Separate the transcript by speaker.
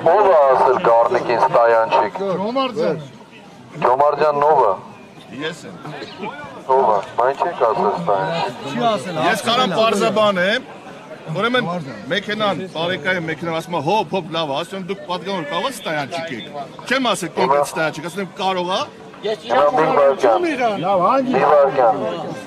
Speaker 1: ով է ասել Գառնիկին Ստայանչիկ։ Ջոմարջան ով է։
Speaker 2: Ես եմ։
Speaker 1: Ով է։ Բայց չեք ասել Ստայանչիկ։
Speaker 3: Չի ասել։
Speaker 2: Ես կարամ պարզաբան եմ։ Ուրեմն մեքենան, բարեկայը մեքենան ասում է հոփ հոփ լավ, ասում դուք պատգամավոր կարող եք Ստայանչիկ եք։ Չեմ ասել կոնկրետ Ստայանչիկ, ասում եմ կարող է։
Speaker 1: Մի վարքան։